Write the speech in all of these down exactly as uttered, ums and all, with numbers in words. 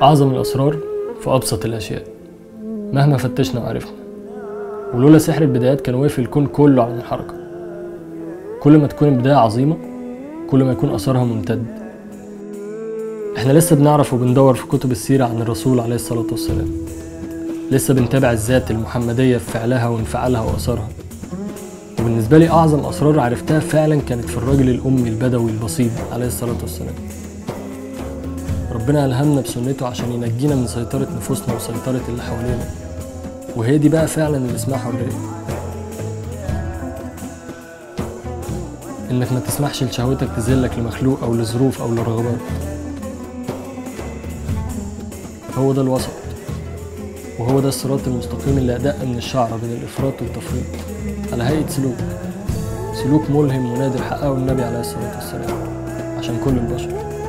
أعظم الأسرار في أبسط الأشياء مهما فتشنا وعرفنا، ولولا سحر البدايات كان وقف الكون كله عن الحركة. كل ما تكون البداية عظيمة كل ما يكون أثرها ممتد. احنا لسه بنعرف وبندور في كتب السيرة عن الرسول عليه الصلاة والسلام، لسه بنتابع الذات المحمدية في فعلها وانفعالها وأثرها. وبالنسبة لي أعظم أسرار عرفتها فعلا كانت في الراجل الأمي البدوي البسيط عليه الصلاة والسلام. ربنا ألهمنا بسنته عشان ينجينا من سيطرة نفوسنا وسيطرة اللي حوالينا، وهي دي بقى فعلا اللي اسمها حرية. إنك ما تسمحش لشهوتك تذلك لمخلوق أو لظروف أو لرغبات. هو ده الوسط، وهو ده الصراط المستقيم اللي أدق من الشعر بين الإفراط والتفريط على هيئة سلوك سلوك ملهم ونادر حققه النبي عليه الصلاة والسلام عشان كل البشر.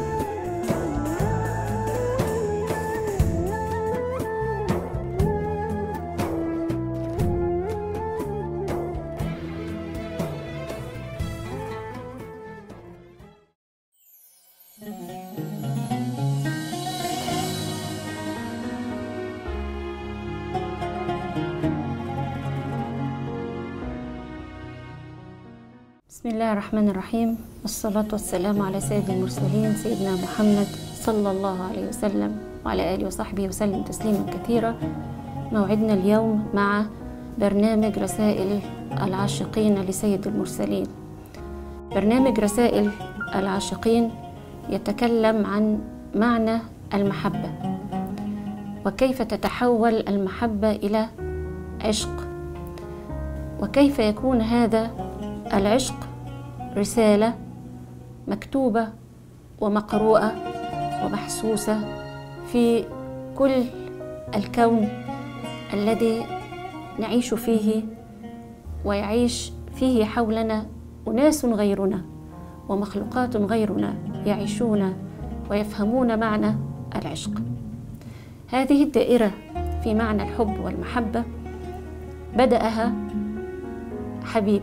بسم الله الرحمن الرحيم، والصلاة والسلام على سيد المرسلين سيدنا محمد صلى الله عليه وسلم وعلى آله وصحبه وسلم تسليما كثيرا. موعدنا اليوم مع برنامج رسائل العاشقين لسيد المرسلين. برنامج رسائل العاشقين يتكلم عن معنى المحبة وكيف تتحول المحبة إلى عشق، وكيف يكون هذا العشق رسالة مكتوبة ومقروءة ومحسوسة في كل الكون الذي نعيش فيه، ويعيش فيه حولنا أناس غيرنا ومخلوقات غيرنا يعيشون ويفهمون معنى العشق. هذه الدائرة في معنى الحب والمحبة بدأها حبيب،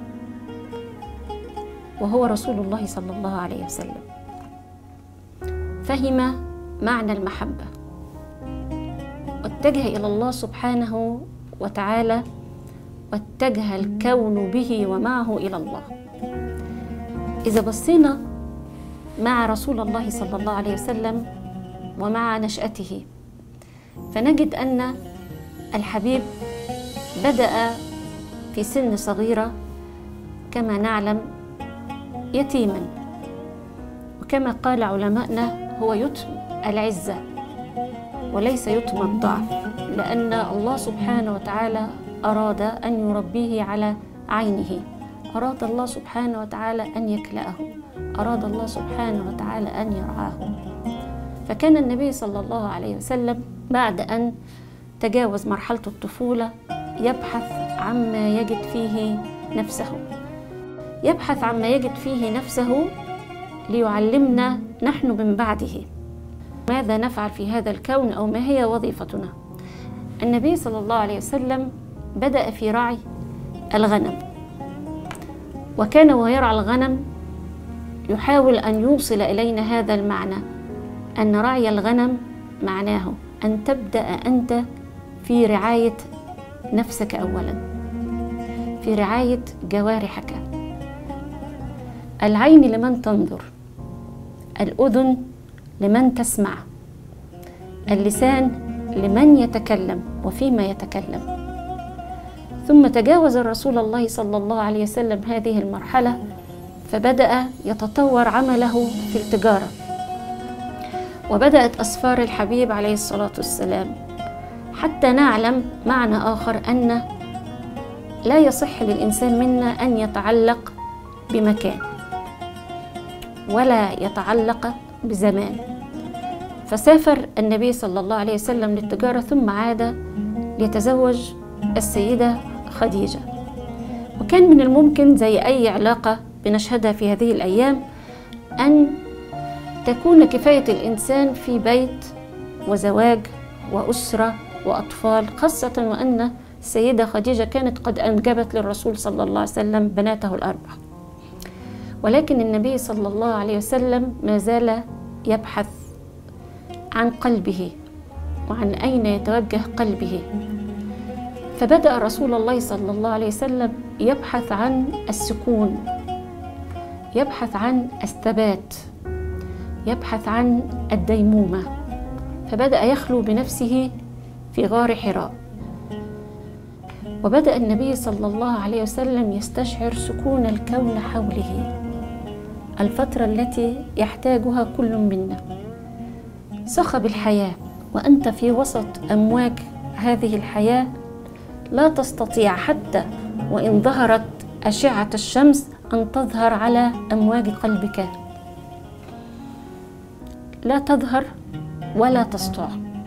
وهو رسول الله صلى الله عليه وسلم. فهم معنى المحبة واتجه إلى الله سبحانه وتعالى، واتجه الكون به ومعه إلى الله. إذا بصينا مع رسول الله صلى الله عليه وسلم ومع نشأته فنجد أن الحبيب بدأ في سن صغيرة كما نعلم يتيما، وكما قال علماءنا هو يتم العزة وليس يتم الضعف، لأن الله سبحانه وتعالى أراد أن يربيه على عينه، أراد الله سبحانه وتعالى أن يكلأه، أراد الله سبحانه وتعالى أن يرعاه. فكان النبي صلى الله عليه وسلم بعد أن تجاوز مرحلة الطفولة يبحث عما يجد فيه نفسه، يبحث عما يجد فيه نفسه ليعلمنا نحن من بعده ماذا نفعل في هذا الكون أو ما هي وظيفتنا. النبي صلى الله عليه وسلم بدأ في رعي الغنم، وكان وهو يرعى الغنم يحاول أن يوصل إلينا هذا المعنى، أن رعي الغنم معناه أن تبدأ أنت في رعاية نفسك أولا، في رعاية جوارحك. العين لمن تنظر، الأذن لمن تسمع، اللسان لمن يتكلم وفيما يتكلم. ثم تجاوز الرسول الله صلى الله عليه وسلم هذه المرحلة فبدأ يتطور عمله في التجارة، وبدأت أسفار الحبيب عليه الصلاة والسلام، حتى نعلم معنى آخر أن لا يصح للإنسان منا أن يتعلق بمكان ولا يتعلق بزمان. فسافر النبي صلى الله عليه وسلم للتجارة ثم عاد ليتزوج السيدة خديجة. وكان من الممكن زي أي علاقة بنشهدها في هذه الأيام أن تكون كفاية الإنسان في بيت وزواج وأسرة وأطفال، خاصة وأن السيدة خديجة كانت قد أنجبت للرسول صلى الله عليه وسلم بناته الأربع. ولكن النبي صلى الله عليه وسلم ما زال يبحث عن قلبه وعن أين يتوجه قلبه. فبدأ رسول الله صلى الله عليه وسلم يبحث عن السكون، يبحث عن الثبات، يبحث عن الديمومة. فبدأ يخلو بنفسه في غار حراء، وبدأ النبي صلى الله عليه وسلم يستشعر سكون الكون حوله، الفترة التي يحتاجها كل منا. صخب الحياة وأنت في وسط أمواج هذه الحياة، لا تستطيع حتى وإن ظهرت أشعة الشمس أن تظهر على أمواج قلبك، لا تظهر ولا تسطع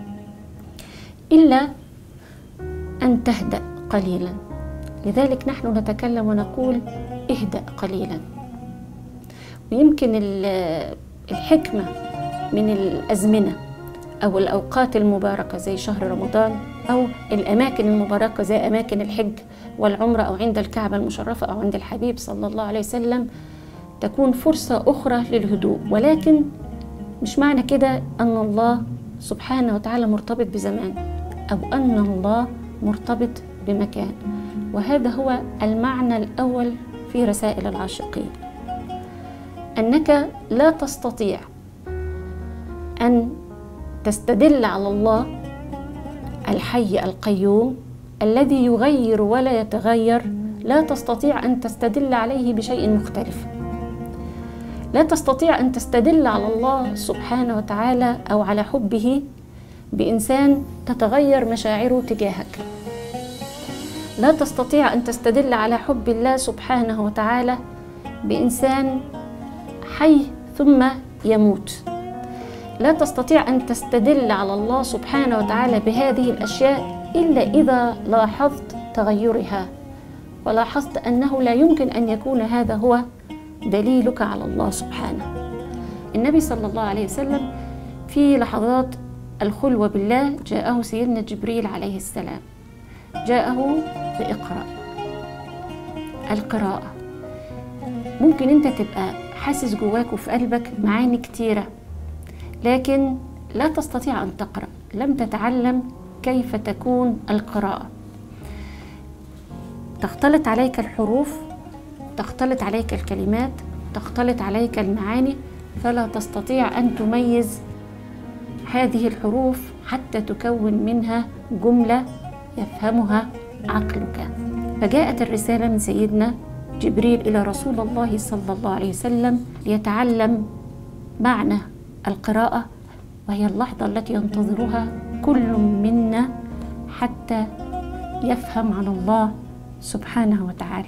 إلا أن تهدأ قليلا. لذلك نحن نتكلم ونقول اهدأ قليلا. ويمكن الحكمة من الأزمنة أو الأوقات المباركة زي شهر رمضان، أو الأماكن المباركة زي أماكن الحج والعمرة أو عند الكعبة المشرفة أو عند الحبيب صلى الله عليه وسلم، تكون فرصة أخرى للهدوء. ولكن مش معنى كده أن الله سبحانه وتعالى مرتبط بزمان أو أن الله مرتبط بمكان. وهذا هو المعنى الأول في رسائل العاشقين، أنك لا تستطيع أن تستدل على الله الحي القيوم الذي يغير ولا يتغير، لا تستطيع أن تستدل عليه بشيء مختلف. لا تستطيع أن تستدل على الله سبحانه وتعالى أو على حبه بإنسان تتغير مشاعره تجاهك. لا تستطيع أن تستدل على حب الله سبحانه وتعالى بإنسان حي ثم يموت. لا تستطيع أن تستدل على الله سبحانه وتعالى بهذه الأشياء إلا إذا لاحظت تغيرها، ولاحظت أنه لا يمكن أن يكون هذا هو دليلك على الله سبحانه. النبي صلى الله عليه وسلم في لحظات الخلوة بالله جاءه سيدنا جبريل عليه السلام، جاءه بإقرأ. القراءة ممكن أنت تبقى حاسس جواك وفي قلبك معاني كتيرة، لكن لا تستطيع أن تقرأ، لم تتعلم كيف تكون القراءة. تختلط عليك الحروف، تختلط عليك الكلمات، تختلط عليك المعاني، فلا تستطيع أن تميز هذه الحروف حتى تكون منها جملة يفهمها عقلك. فجاءت الرسالة من سيدنا جبريل إلى رسول الله صلى الله عليه وسلم ليتعلم معنى القراءة، وهي اللحظة التي ينتظرها كل منا حتى يفهم عن الله سبحانه وتعالى.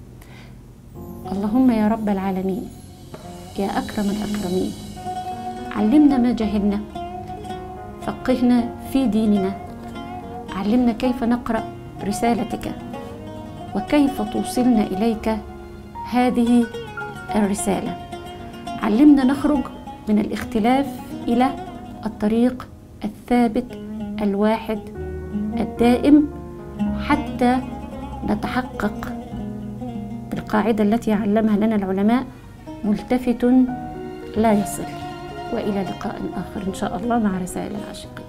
اللهم يا رب العالمين، يا أكرم الأكرمين، علمنا ما جهلنا، فقهنا في ديننا، علمنا كيف نقرأ رسالتك وكيف توصلنا إليك هذه الرسالة. علمنا نخرج من الاختلاف إلى الطريق الثابت الواحد الدائم حتى نتحقق بالقاعدة التي علمها لنا العلماء: ملتفت لا يصل. وإلى لقاء آخر إن شاء الله مع رسائل العاشقين.